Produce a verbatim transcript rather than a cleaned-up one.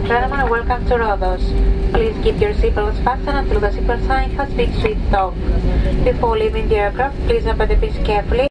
and gentlemen, and welcome to Rhodos. Please keep your seatbelts fastened until the seatbelt sign has been switched off. Before leaving the aircraft, please open the pins carefully.